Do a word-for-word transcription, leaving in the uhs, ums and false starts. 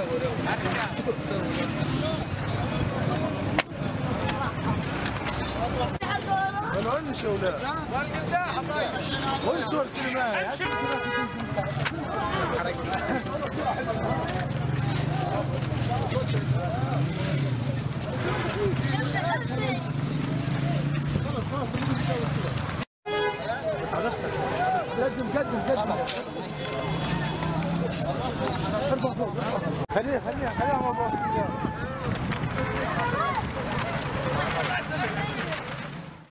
وين شوله؟ وين صور سينمائي؟ قدم قدم قدم خليه خليه خليه موضوع السيارة.